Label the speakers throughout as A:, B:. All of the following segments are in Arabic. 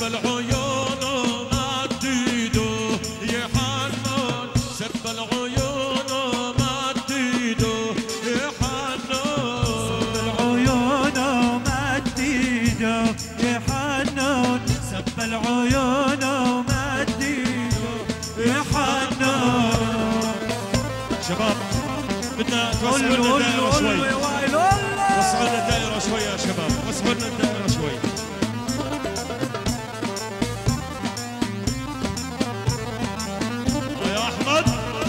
A: العيون ومد ايده يا حنون، سب العيون ومد ايده يا حنون،
B: العيون ومد ايده يا حنون، سب العيون ومد ايده يا حنون.
A: شباب بدنا توسعوا لنا الدائرة شوي، وسعوا لنا الدائرة شوي يا شباب، وسعوا لنا الدائرة شوي. يا أحمد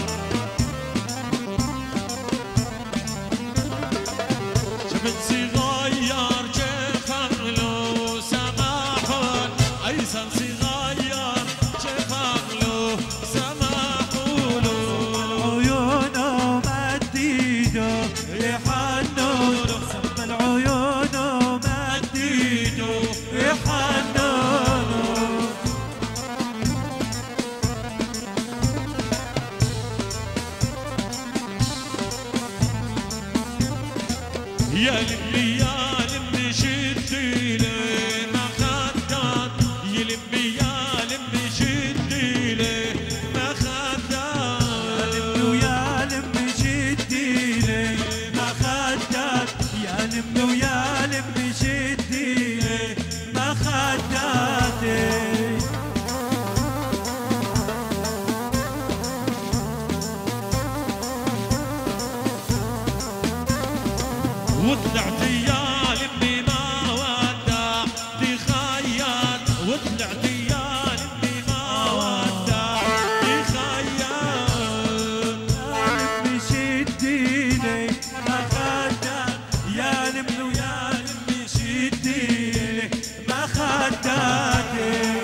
A: شفت صغير كيف أغلو سماحون، أيسن صغير كيف أغلو سماحون،
B: العيون ومد ايده يا حنون، سب العيون ومد ايده يا حنون.
A: يا لمي يا لمي شدي لي ما خدات، يا لمي يا لمي شدي لي ما خدات،
B: ويا لمي جدي لي ما خدات، يا لمي ويا لمي جدي لي ما خداتي.
A: وطلعت يا لمي ما ودع دي خياط، وطلعت يا لمي ما ودع دي خياط،
B: لمي شدي لي ما خدات، يا لمي ويا لمي شدي لي ما خداتي.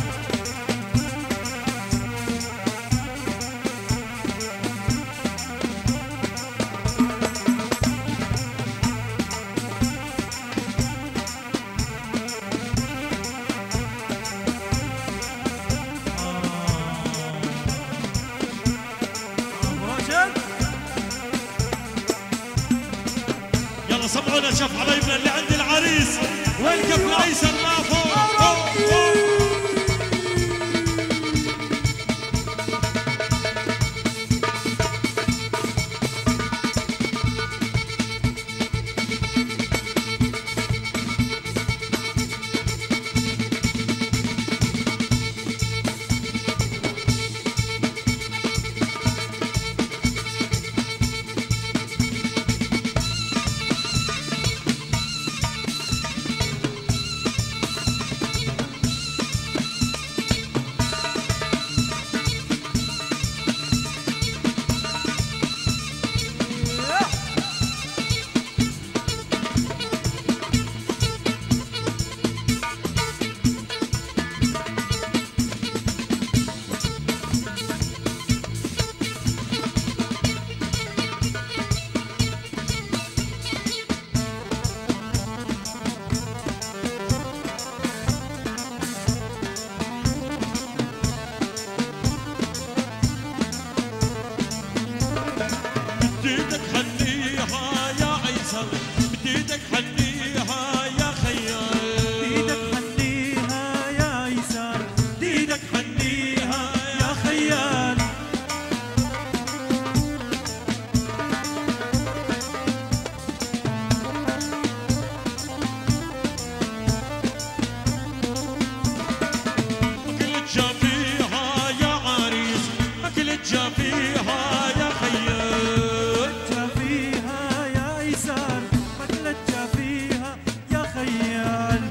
A: يلا سمعونا شوف حبايبنا اللي عند العريس، وين كف الايسر ما فوق فوق فوق. بديتك حنيها يا عيسى، بديتك حنيها يا خيال،
B: ايدك حنيها يا يسار، ايدك حنيها يا خيال.
A: ما كنت جافيها يا عريس، ما كنت جافيها يا خيال،
B: فيها يا يسار، مقلت فيها يا خيال.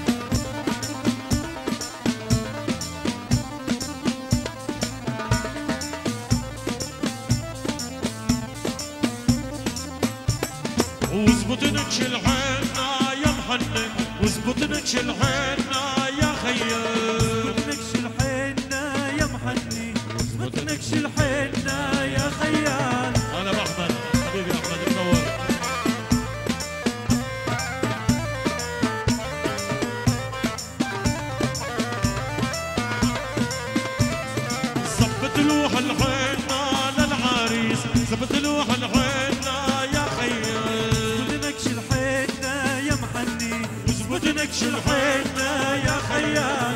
A: وزبط نكشل عنا يا محنن، وزبط نكشل عنا يا خيال،
B: نكش الحنة يا محني، نكش الحنة يا خيال.
A: انا بحمد حبيبي احمد منور. زبط لوح الحنة للعريس، زبط لوح الحنة يا خيال،
B: نكش الحنة يا محني،
A: وزبط نكشل
B: الحنة يا خيال.